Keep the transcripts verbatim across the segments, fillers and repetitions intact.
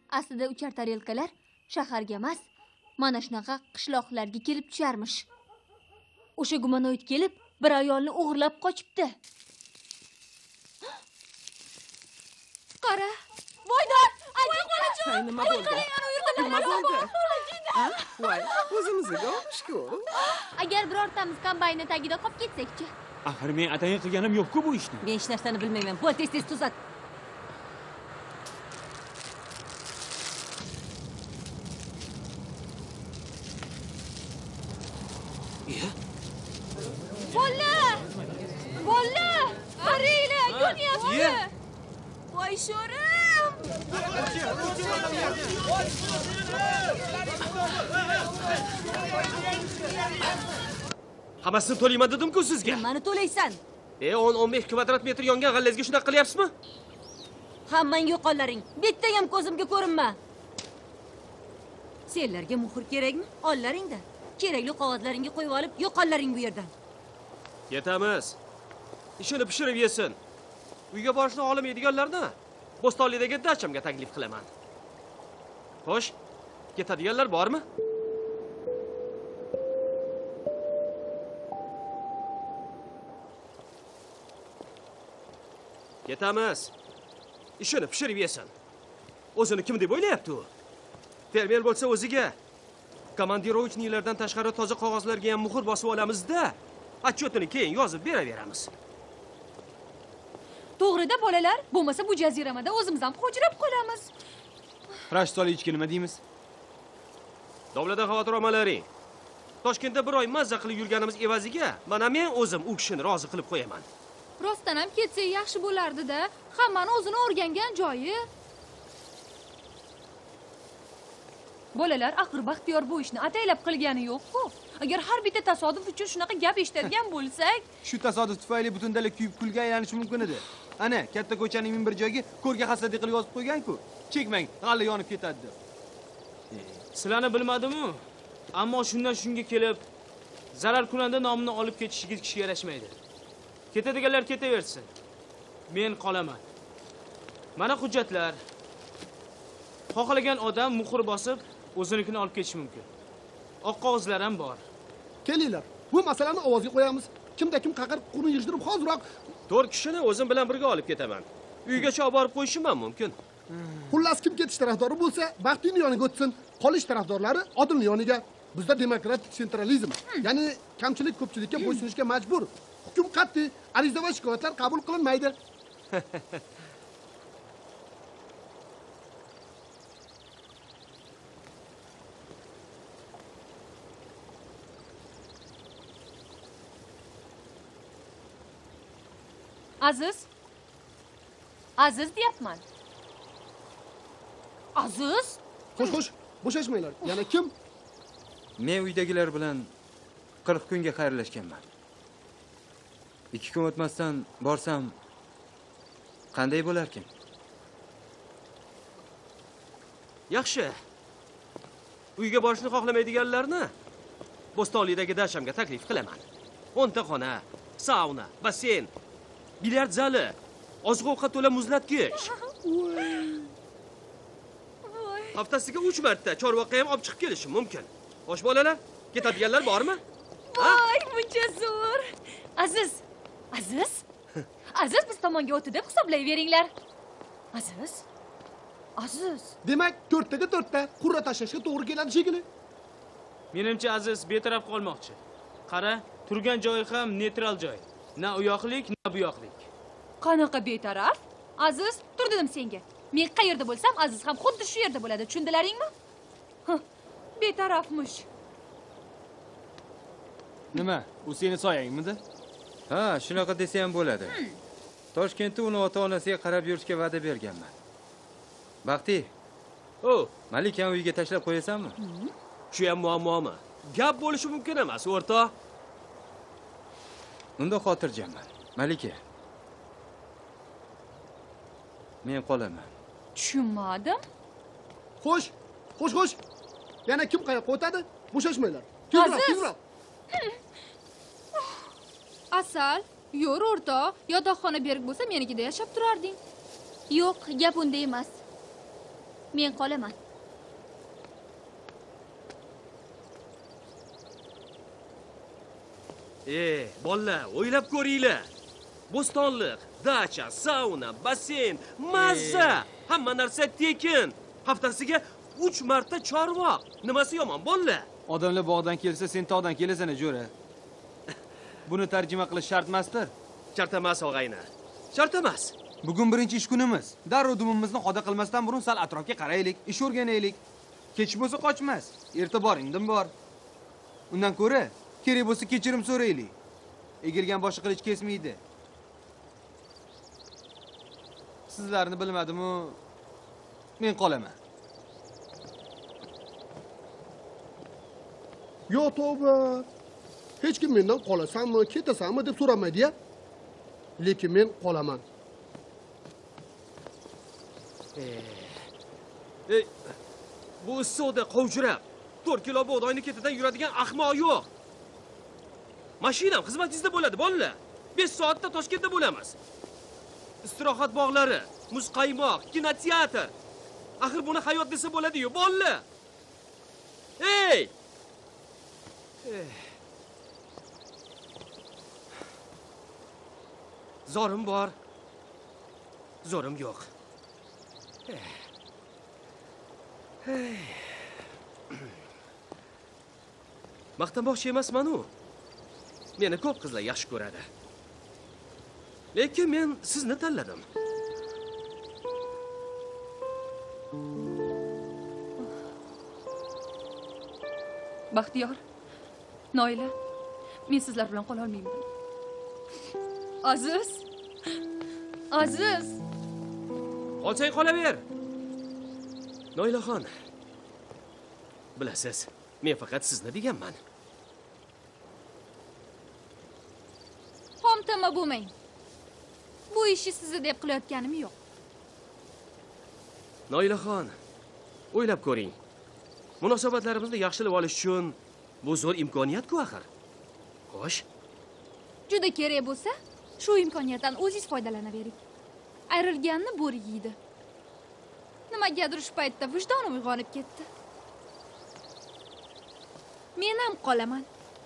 Aslida uchar tarelkalar shaharga emas, mana shunaqa qishloqlarga kelib tusharmish. O'sha gumanoid kelib, bir ayolni o'g'irlab qochibdi. Qara, voydod, ayting qolachi. Nima bo'ldi? Nima bo'ldi? Ha? Voy, o'zimizga olishku. Agar birortamiz kombaynni tagida qolib ketsak-chi? Axir men atayin qilganim yo'q-ku bu ishni. Men hech narsani bilmayman. Bo'l, tez-tez tuzat. Bolla! Bolla! Qaranglar, yonyapti. Voy sho'rim! Hammasini to'layman dedim-ku sizga. Nimani to'laysan? E, o'n o'n besh kvadrat metr yongan g'allazga shunaqa qilyapsizmi? Hammang yo'qollaring. Bitta ham ko'zimga ko'rinma. Senlarga muhr kerakmi? Ollaringda. Kerakli qog'ozlaringga qo'yib olib, yo'qollaring bu yerdan. Yetamiz. Ishini pishirib yesin. Uyga borishni xohlamaydiganlarni Bo'stonlidagi dachamga taklif qilaman. Xo'sh, ketadiganlar bormi? Ketamiz. Ishini pishirib yesin. O'zini kim deb o'ylayapti u? Fermer bo'lsa o'ziga komandirovchniklardan tashqari toza qog'ozlarga ham muhr bosib olamiz-da, отчетini keyin yozib beraveramiz. To'g'rida bolalar, bo'lmasa bu jaziramada o'zimiz ham hujrab qolamiz. Rashtolikka nima deymiz? Davlatdan xavotir olmalaring. Toshkentda bir oy mazza qilib yurganimiz evaziga mana men o'zim u kishini rozi qilib qo'yaman. Rostdan ham ketsa yaxshi bo'lardi-da, hammani o'zini o'rgangan joyi. Bolalar, axir Baxtiyor bu ishni ataylab qilgani yo'q-ku. Agar har bitta tasodif uchun shunaqa gap eshitadigan bo'lsak, Shu tasodif tufayli butun dala kuyib kulga aylanishi mumkin edi. Ana, katta ko'chaning ming bir joyiga ko'rga hasadi qilib yozib qo'ygan-ku. Chekmang, g'alla yonib ketadi deb. Sizlarni bilmadim-ku, ammo shundan shunga kelib zarar kunanda nomini olib ketishingiz kishiga yarashmaydi. Ketadiganlar ketaversin. Men qolaman. Mana hujjatlar. Xohlagan odam muhr bosib o'zinikini olib ketishi mumkin. Oq qog'ozlar ham bor. Kelinglar, bu masalani ovozga qo'yamiz. Kimda kim qaqir qurun yig'ishtirib hoziroq to'rt kishini o'zim bilan birga olib ketaman. Uygacha olib borib qo'yishim ham mumkin. Xullas kim ketish tarafdori bo'lsa, Baxtiyning yoniga o'tsin, qolish tarafdorlari Odilning yoniga. Bizda demokratik sentralizm, ya'ni kamchilik ko'pchilikka bo'ysunishga majbur. Hukm qat'iy, ariza va shikoyatlar qabul qilinmaydi. Aziz. Aziz deyapman. Aziz? Xo'sh, xo'sh, bo'shashmanglar. Yana kim? Men uydagilar bilan qirq kunga xayrlashganman. ikki kun o'tmasdan borsam qanday bo'larkin? Yaxshi. Uyga borishni xohlamaydiganlarni Bo'stonlidagi dachamga taklif qilaman. o'nta xona, sauna, basseyn, bilyard zali, oziq-ovqat to'la muzlatgich. Haftasiga uch marta Chorvoqqa ham olib chiqib kelishim mumkin. Xo'sh bolalar, ketadiganlar bormi? Voy, buncha zo'r. Aziz, Aziz? Aziz biz tomonga o'tdi deb hisoblayveringlar. Aziz? Aziz. Demak, to'rttaga to'rtta qurra tashlashga to'g'ri keladi shekilli. Menimcha Aziz betaraf qolmoqchi. Qara, turgan joyi ham neytral joy. Na u yoqlik, na bu yoqlik. Qanaqa betaraf? Aziz, tur dedim senga. Men qayerda bo'lsam, Aziz ham xuddi shu yerda bo'ladi, tushundilaringmi? Betarafmish. Nima? U seni soyangmidi? Ha, shunaqa desa ham bo'ladi. Toshkentda uni ota-onasiga qarab yurishga va'da berganman. Baxti. O, Malikani uyiga tashlab qo'yasanmi? shu ham muammomi? Gap bo'lishi mumkin emas, o'rtoq. Unda xotirjamman. Malika. Men qolaman. Tushunmadim. Xo'sh, xo'sh, xo'sh. Yana kim qayoqqa o'tadi? Bo'shashmanglar. Aziz! Tezroq. Asal, yo'q o'rtoq, yotoqxona berk bo'lsa, menikida yashab turarding. Yo'q, gap unda emas. Men qolaman. E, bolalar, o'ylab ko'ringlar. Bo'stonliq, dacha, sauna, basseyn, mazza, hamma narsa tekin. Haftasiga uch marta chorvoq. Nimasi yomon bolalar? Odamlar bog'dan kelsa, sen tog'dan kelasan, jo'ra. Buni tarjima qilish shart emasdir. Shart emas, og'ayni. Shart emas. Bugun birinchi ish kunimiz. Darrov dumimizni xoda qilmasdan burun sal atrofga qaraylik, ish o'rganaylik. Kech bo'lsa qochmas. Erta bor, indin bor. Undan ko'ra, kerak bo'lsa kechirim so'raylik. Egilgan boshi qilich kesmaydi. Sizlarni bilmadim-u, men qolaman. Yo tavba. Hech kim mendan qolasanmi, ketasanmi deb so'ramaydi-ya. Lekin men qolaman. Ey, bu issiqda qovjirab, to'rt kilo bug'doyni ketidan yuradigan ahmoq yo'q. Mashinam xizmatingizda bo'ladi, bolalar. besh soatda Toshkentda bo'lamiz. Istirohat bog'lari, muzqaymoq, kinoteatr. Axir buni hayot desa bo'ladi-yu, bolalar. Ey! Zorim bor. Zorim yo'q. Maqtanmoqchi emasman-u. Meni ko'p qizlar yaxshi ko'radi. Lekin men sizni tanladim. Baxtiyor, Noila, men sizlar bilan qola olmayman. Aziz. Aziz. Qolsang qolaver. Noilaxon. Bilasiz, men faqat sizni deganman. Xomtama bo'lmang. Bu ishni sizni deb qilayotganim yo'q. Noilaxon, o'ylab ko'ring. Munosabatlarimizni yaxshilab olish uchun bu zo'r imkoniyat-ku axir. Xo'sh, Juda kerak bo'lsa, shu imkoniyatdan o'zingiz foydalanavering. Ayrilganni bo'ri yeydi. Nimagadir shu paytda vijdonim uyg'onib ketdi. Men ham qolaman.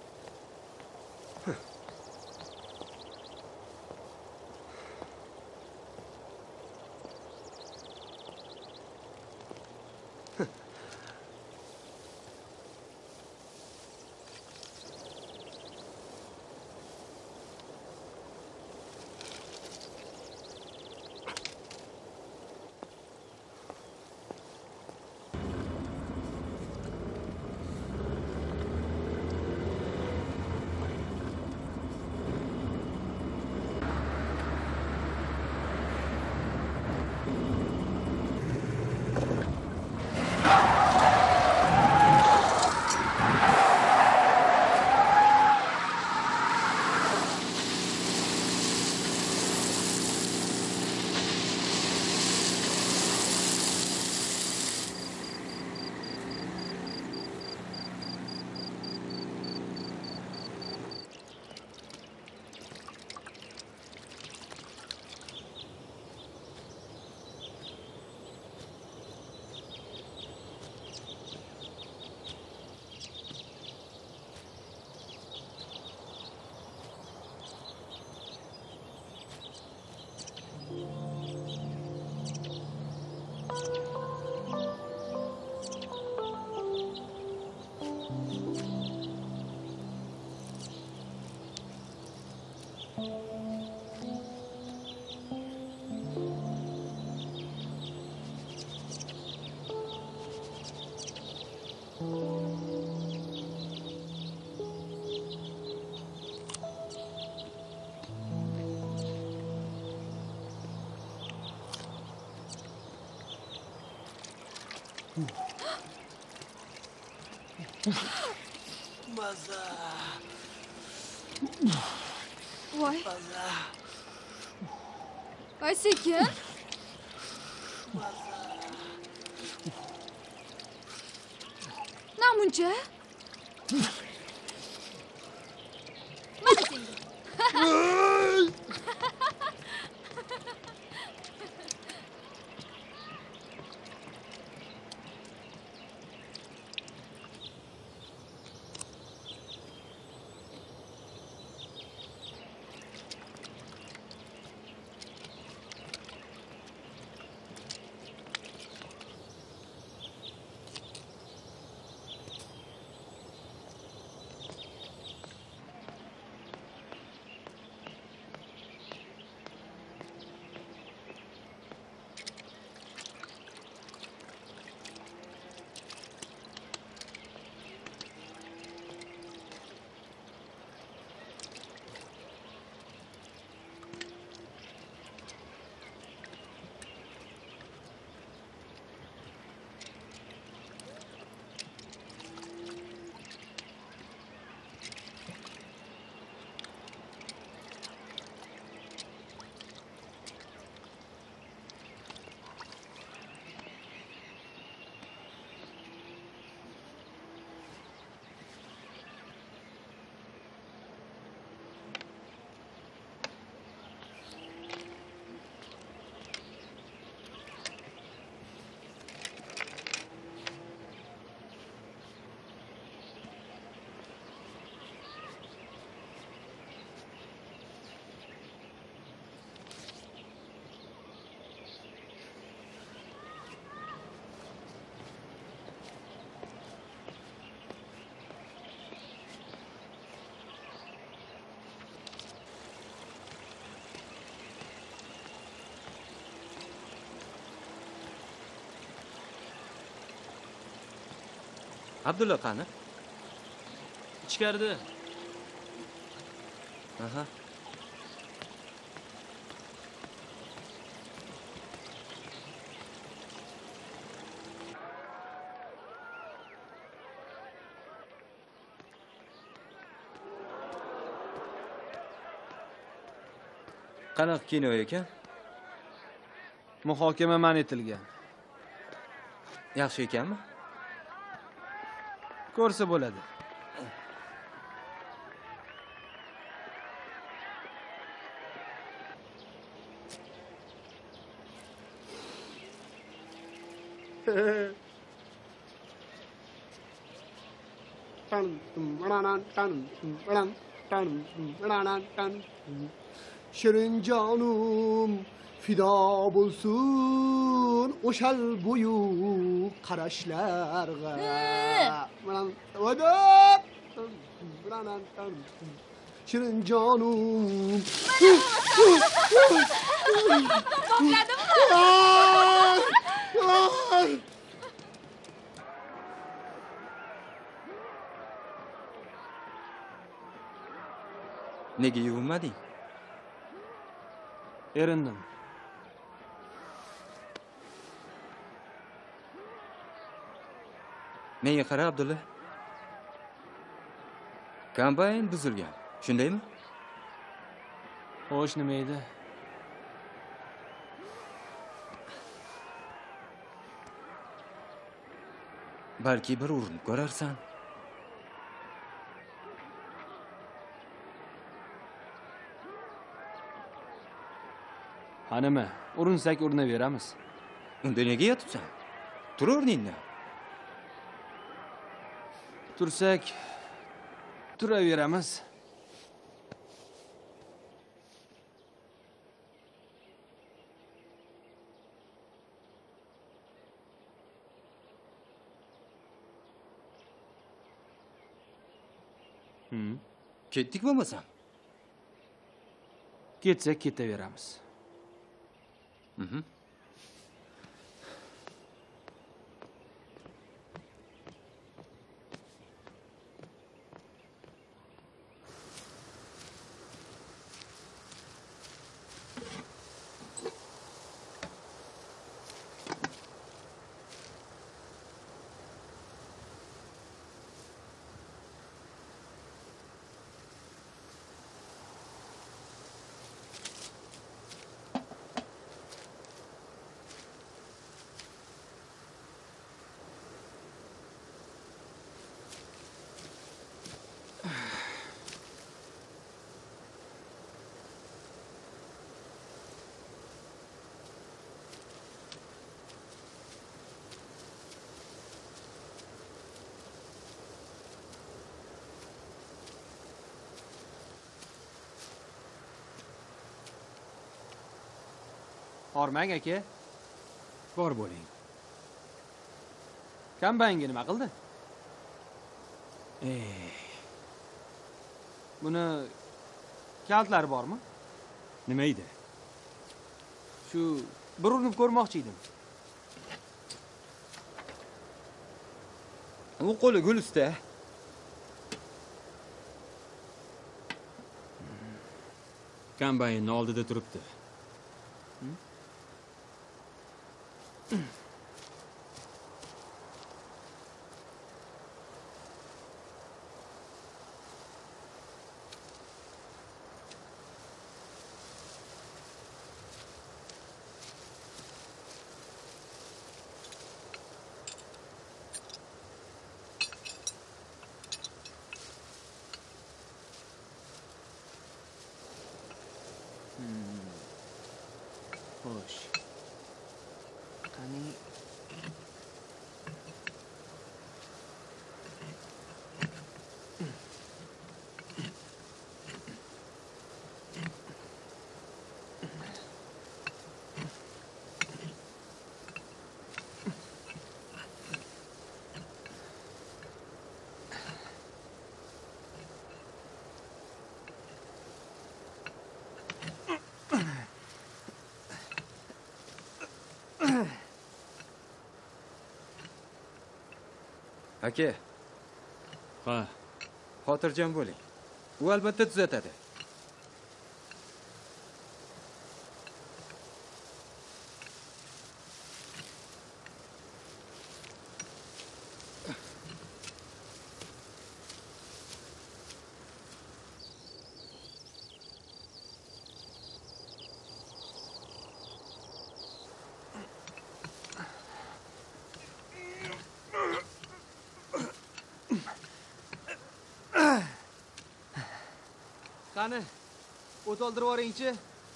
Maza. Voy. Maza. Voy sekin. Namuncha? Mana senga. Abdulla qani? Ichkarida. Aha. Qanaqa kino ekan? Muhokama man etilgan. Yaxshi ekanmi? Ko'rsa bo'ladi. Shirin canım fida bulsun o'shal buyuk qarashlarga. Shirin canım. Bopladimmi? Nega yuvinmading? Erindim. Menga qara, Abdulla. Kombayn buzilgan. Shundaymi? Xo'sh, nima edi? Balki bir urinib ko'rarsan. Ha nima? Urinsak urinaveramiz. Unda nega yotibsan? Tur o'rningdan. Tursak turaveramiz. Hmm. Ketdik bo'lmasam. Ketsak ketaveramiz. Mhm. Hormang aka. Bor bo'ling. Kombaynga nima qildi? Ey, Buni kaltlari bormi? nima edi? Shu bir urinib ko'rmoqchi edim. U qo'li gul usta. Kombaynning oldida turibdi. Xo'sh. Qani Aka, Ha. Xotirjam bo'ling. U albatta tuzatadi. Qani, o't oldirib yuboringchi.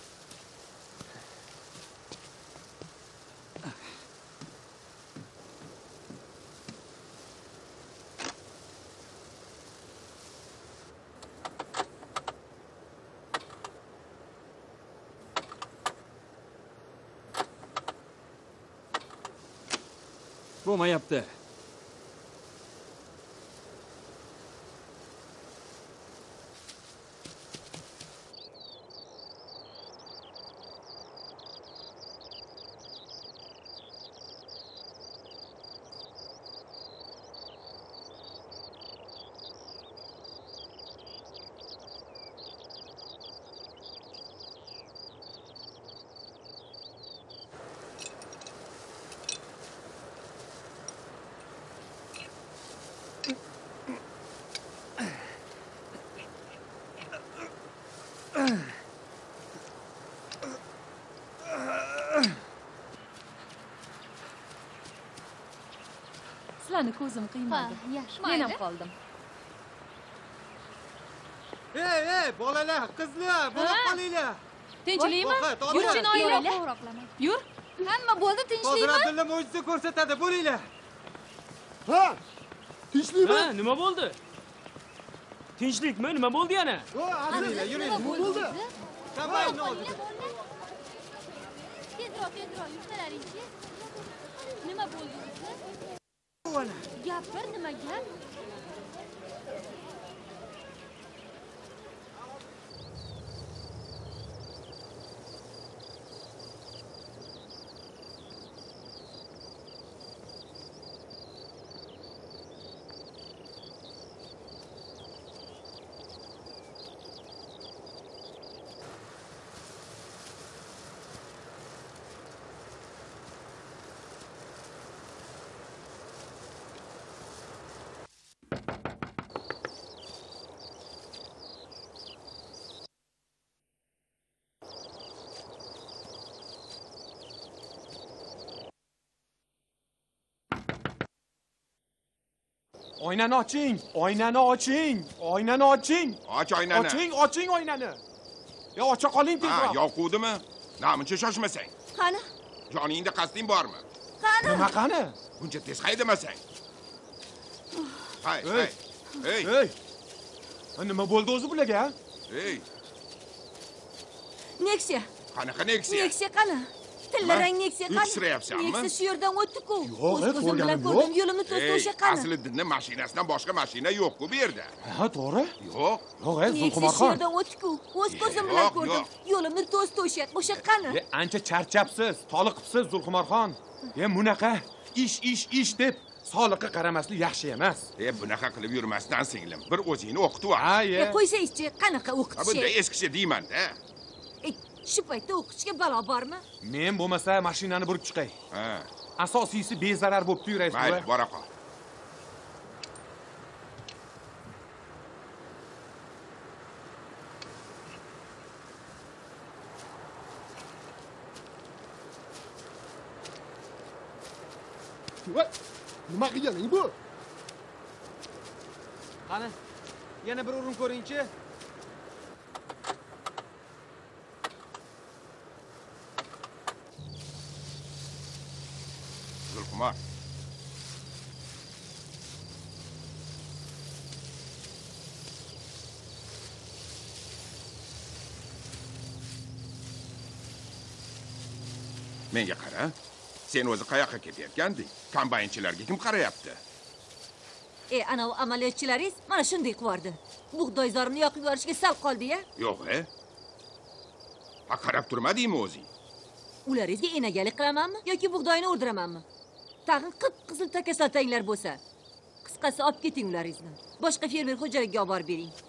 Bo'lmayapti. Sizlarni ko'zim Ha, qiymadi. yaxshi. Men ham qoldim. Ey, ey, bolalar, qizlar, bo'lib qolinglar. Tinchlikmi? Voy, voy, Yur, Chinoylar. Qo'ng'iroqlama. Yur. Hamma bo'ldi, Hozir tinchlikmi? Abdulla mo'jiza ko'rsatadi, bo'linglar. Ha? Tinchlikmi? Ha, nima bo'ldi? Tinchlikmi? Nima bo'ldi yana? O, aziz, yuringlar. nima bo'ldi? Kombaynni oldida. Tezroq, tezroq, yursalaringchi. Nima bo'ldi o'zi? Gapir, nima gap? Oynani oching, oynani oching, oynani oching. Och oynani. Oching, oching oynani. Ya ocha qoling Ha, tezroq. yoquvdimi? Namuncha shoshmasang. Qani? Joningda qasding bormi? Qani? Nima qani? Buncha tez haydamasang. Hay, Ey. hay. Hey, Ey. Ha, nima bo'ldi o'zi bularga? hey. Nexia. Qanaqa Nexia? Nexia qani? Tillarang Nexia qani? Uyqusirayapsanmi? Nexia shu yerdan o'tdi-ku. Yo'q, O'z ko'zim bilan ko'rganim ko'rdim, yo'q. yo'limni to'sdi Ey, o'sha qani? Asliddinni mashinasidan boshqa mashina yo'q-ku bu yerda. Ha, to'g'ri. Yo'q. Yo'q, ey, Nexia shu Zulqumarxon. yerdan o'tdi-ku. O'z ko'zim bilan Yo'q, ko'rdim, yo'q. yo'limni to'sdi o'sha. O'sha qani? E, ancha charchabsiz, toliqibsiz Zulqumarxon. E, bunaqa ish, ish, ish deb soliqqa qaramaslik yaxshi emas. E, bunaqa qilib yurmasdan singlim. Bir o'zingni o'qitib ol. Ha, E, ye. qo'ysangizchi, qanaqa Ha, bunday o'qitish? eskicha deyman-da. E, shu paytda o'qitishga balo bormi? Men bo'lmasa mashinani burib chiqay. Ha, Asosiysi bezarar bo'pti rais mayli, buva. bora qol. Voy, nima qilganing bu? Qani, yana bir urin ko'ringchi. Zulqumor. Menga qara. Sen o'zi qayoqqa ketayotganding? Kombaynchilarga kim qarayapti? E, anavi amaliyotchilaringiz mana shunday qilardi. Bug'doyzorni yoqib yuborishga sal qoldi-ya. Yo'q, e? Ha, qarab turmadingmi o'zing? Ularingizga enagalik qilamanmi yoki bug'doyni o'ldiramanmi? Tag'in qip-qizil takasaltanglar bo'lsa. Qisqasi olib keting ularingizni. Boshqa fermer xo'jaligiga olib borib bering.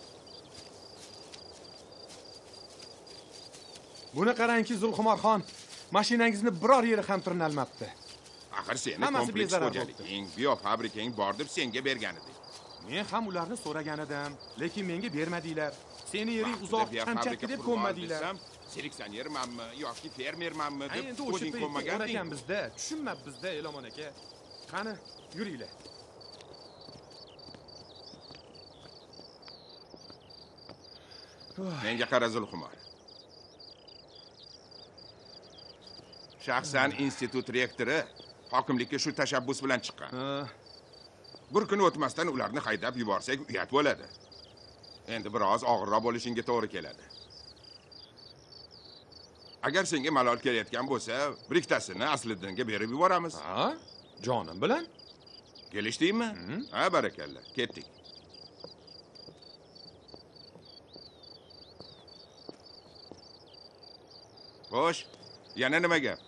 Buni qarangki, Zulxumarxon, mashinangizni biror yeri ham tirnalmabdi. Axir seni Hammasi kompleks bezarar xo'jaliking, biofabrikang bor deb senga bergan edik. Men ham ularni so'ragan edim, lekin menga bermadinglar. Seni yering Vaqtida uzoq biofabrika kamchakka deb qurib ol ko'nmadinglar. desam, seleksionermanmi yoki fermermanmi Ay, deb endi o'sha o'zing paytda ko'nmaganding. ekan bizda, tushunmabmizda Elomon aka. Qani, yuringlar. Menga qara Zulxumor. Shaxsan institut rektori hokimlikka shu tashabbus bilan chiqqan. Bir kun o'tmasdan ularni haydab yuborsak, uyat bo'ladi. Endi biroz og'irroq bo'lishingga to'g'ri keladi. Agar senga malol kelayotgan bo'lsa, bir ikkitasini Asliddinga berib yuboramiz. Ha? Jonim bilan? Kelishdingmi? Ha, barakalla. Ketdik. Xo'sh, yana nima gap?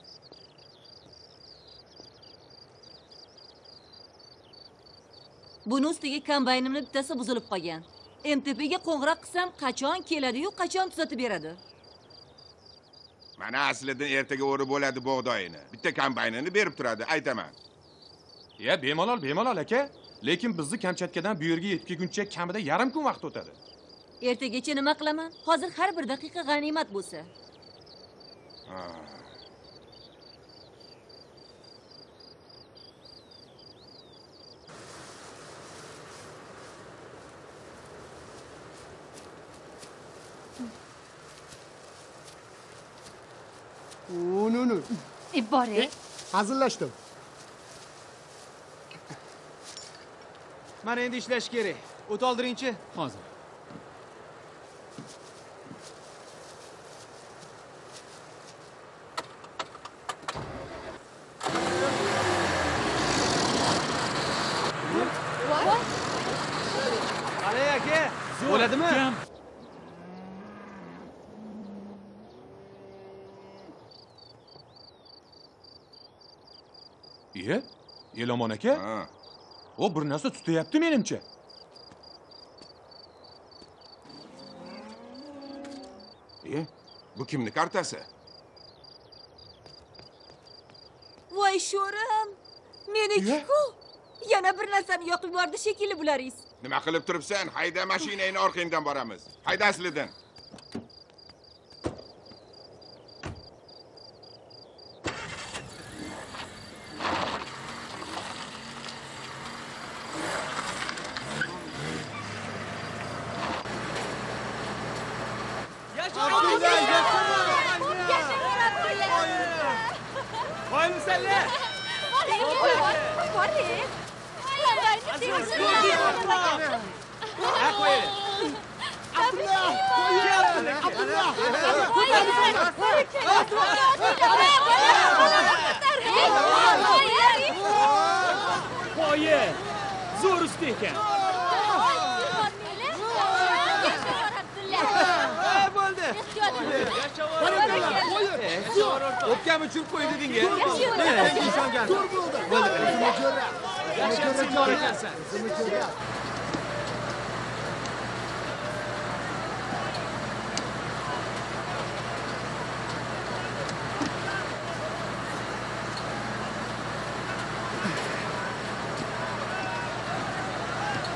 Buni ustiga kombaynimning bittasi buzilib qolgan. M T P'ga qo'ng'iroq qilsam, qachon keladi-yu, qachon tuzatib beradi? Mana Asliddin ertaga o'ri bo'ladi bug'doyini. Bitta kombaynini berib turadi, aytaman. Ya, bemalol, bemalol aka. Lekin bizni Kamchatkadan bu yerga yetguncha kamida yarim kun vaqt o'tadi. Ertagacha nima qilaman? Hozir har bir daqiqa g'animat bo'lsa. Unu, E, bor-e. hazillashdim. Mana endi ishlash kerak. O't oldiringchi. Hozir. Qalay aka? Bo'ladimi? Iye, Elomon aka? Ha. O bir narsa tutayapti menimcha. E, bu kimni kartasi? Voy sho'rim, meniki-ku. Yana bir narsani yoqib yubordi shekilli bularingiz. Nima qilib turibsan? Hayda mashinangni orqangdan boramiz. Hayda Asliddin. Qo'ymisanlar? Qo'yi, zo'r usta ekan. Bo'ldi. O'pkam uchun qo'y deding-a. Ishongan. Bo'ldi, o'zimni ko'ra. Yaxshi bor ekansan. O'zimni ko'ra.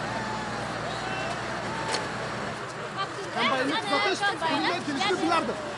Kombaynni tuzatish qo'limdan kelishini bilardim.